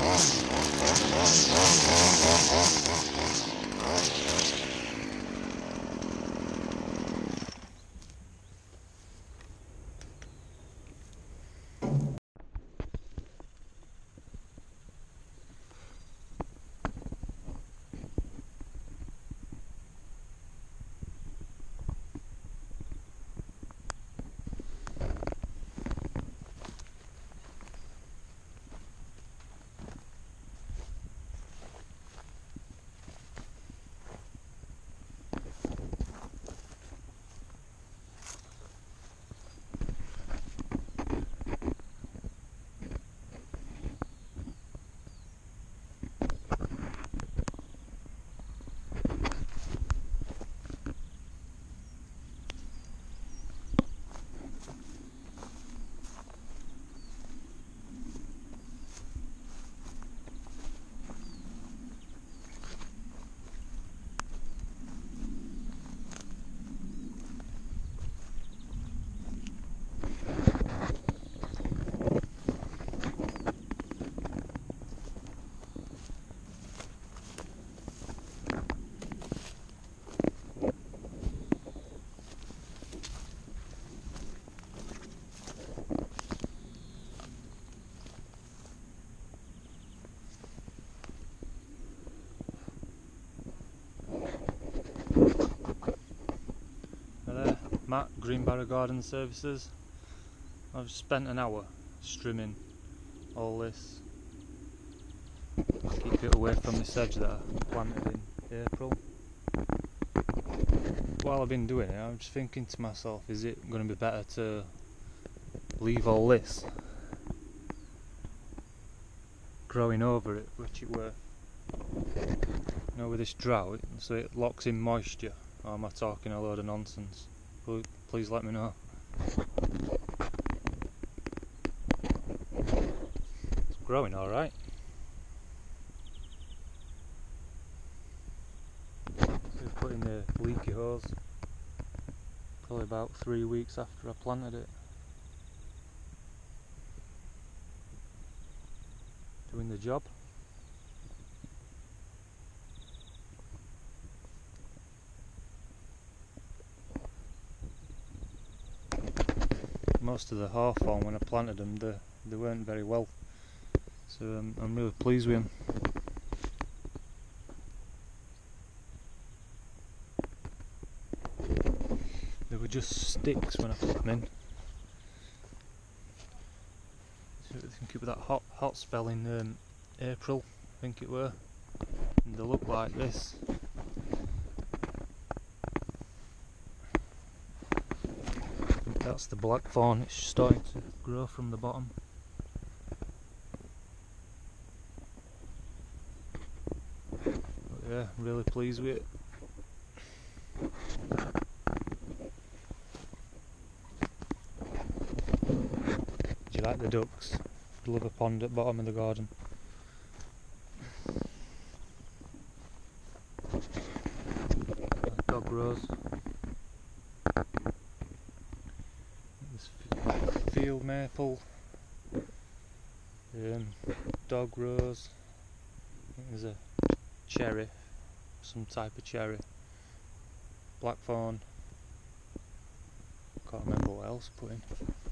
Matt, Green Barrow Garden Services. I've spent an hour strimming all this, keep it away from this hedge that I planted in April. While I've been doing it, I'm just thinking to myself, is it going to be better to leave all this growing over it, which it were, you know, with this drought, so it locks in moisture, or am I talking a load of nonsense? Please let me know. It's growing alright. We've put in the leaky hose probably about 3 weeks after I planted it. Doing the job. Most of the hawthorn, when I planted them, they weren't very well, so I'm really pleased with them. They were just sticks when I put them in. So I think it was that hot spell in April, I think it were, and they look like this. That's the blackthorn, it's starting to grow from the bottom. But yeah, really pleased with it. Do you like the ducks? I love a pond at the bottom of the garden. Dog rose. Field maple, dog rose, I think there's a cherry, some type of cherry, blackthorn, can't remember what else I put in.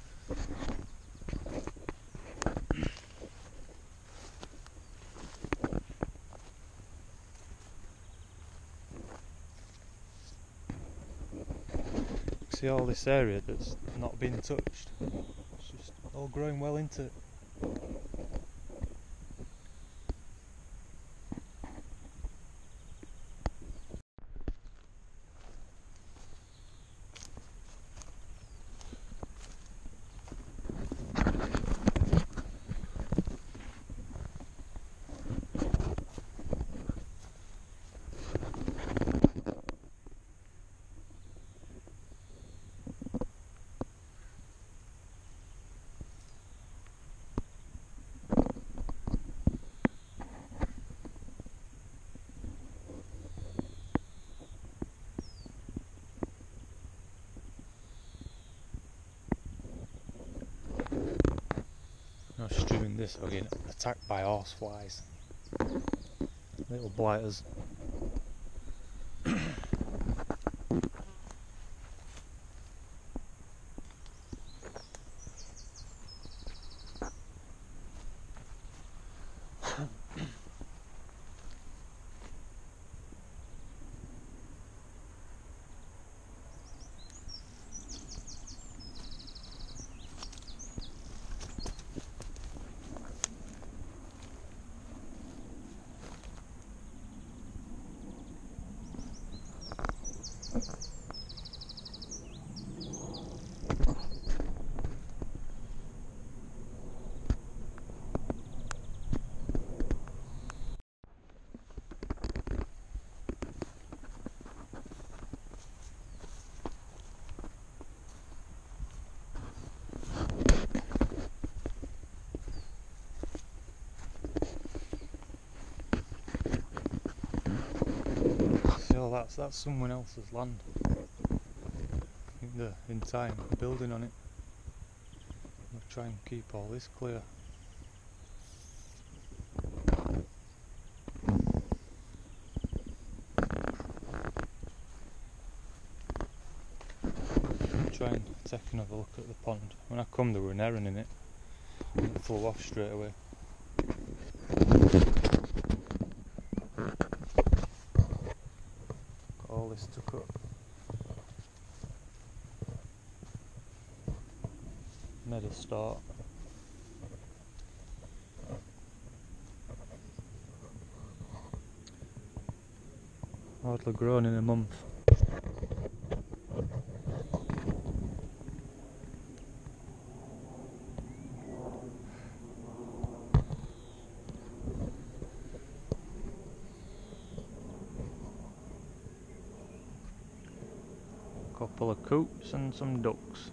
See all this area that's not been touched, it's just all growing well into it. I was streaming this, I get attacked by horseflies. Little blighters. So that's someone else's land. I think they're in time building on it. We'll try and keep all this clear. Try and take another look at the pond. When I come there were an heron in it. It flew off straight away. Got all this to cut. Made a start. Hardly grown in a month. Couple of coots and some ducks.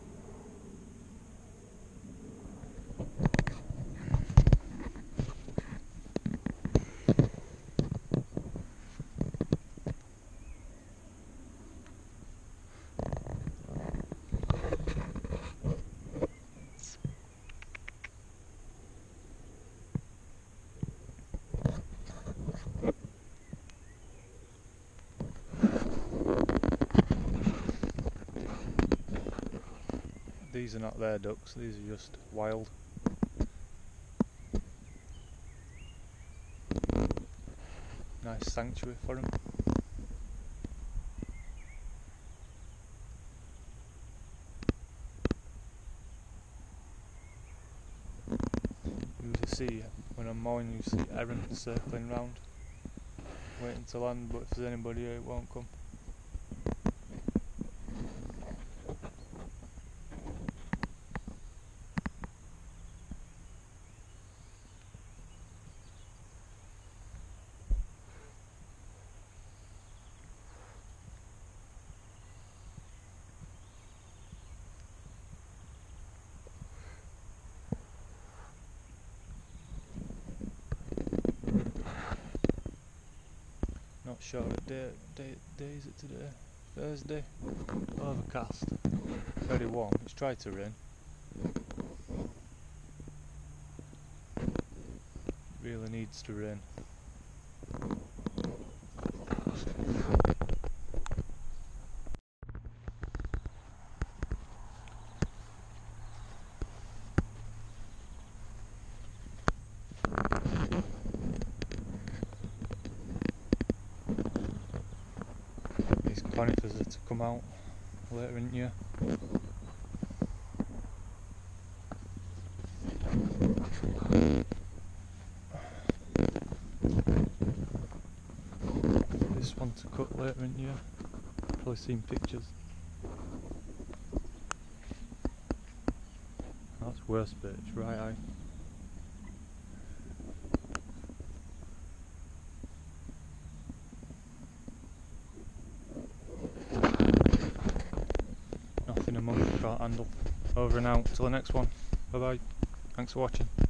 These are not their ducks, these are just wild. Nice sanctuary for them. You see, when I'm mowing, you see herons circling round, waiting to land, but if there's anybody here it won't come. Not sure what day is it today? Thursday? Overcast. Very warm. It's tried to rain. Really needs to rain. These conifers are to come out later in the year. This one to cut later in the year. Probably seen pictures. That's worse bit, it's right eye. Nothing a month can't handle. Over and out, till the next one. Bye bye. Thanks for watching.